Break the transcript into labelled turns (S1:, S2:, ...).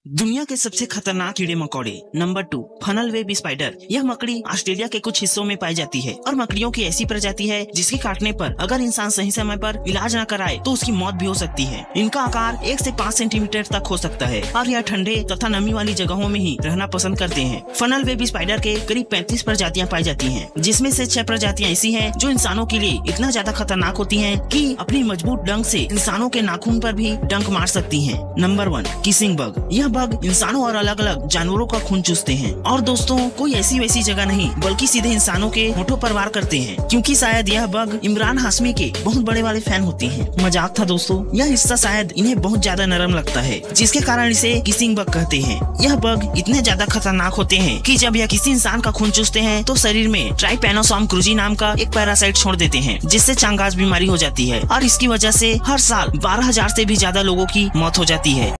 S1: दुनिया के सबसे खतरनाक कीड़े मकोड़े नंबर 2 फनल वेब स्पाइडर। यह मकड़ी ऑस्ट्रेलिया के कुछ हिस्सों में पाई जाती है और मकड़ियों की ऐसी प्रजाति है जिसके काटने पर अगर इंसान सही समय पर इलाज न कराए तो उसकी मौत भी हो सकती है। इनका आकार 1 से 5 सेंटीमीटर तक हो सकता है और यह ठंडे तथा नमी वाली जगहों में ही रहना पसंद करते हैं। फनल वेब स्पाइडर के करीब 35 प्रजातियां पाई जाती हैं, जिसमें से 6 प्रजातियां ऐसी हैं जो इंसानों के लिए इतना ज्यादा खतरनाक होती हैं कि अपनी मजबूत डंक से इंसानों के नाखून पर भी डंक मार सकती हैं। Number 1 kissing bug. यह बग इंसानों और अलग अलग जानवरों का खून चूसते हैं और दोस्तों कोई ऐसी वैसी जगह नहीं बल्कि सीधे इंसानों के होठों पर वार करते हैं, क्योंकि शायद यह बग इमरान हाशमी के बहुत बड़े वाले फैन होते हैं। मजाक था दोस्तों, यह हिस्सा शायद इन्हें बहुत ज्यादा नरम लगता है जिसके कारण इसे किसिंग बग कहते हैं। यह बग इतने ज्यादा खतरनाक होते हैं कि जब यह किसी इंसान का खून चूसते हैं तो शरीर में ट्राइपैनोसोम क्रूजी नाम का एक पैरासाइट छोड़ देते हैं, जिससे चांगास बीमारी हो जाती है और इसकी वजह से हर साल 12,000 से भी ज्यादा लोगों की मौत हो जाती है।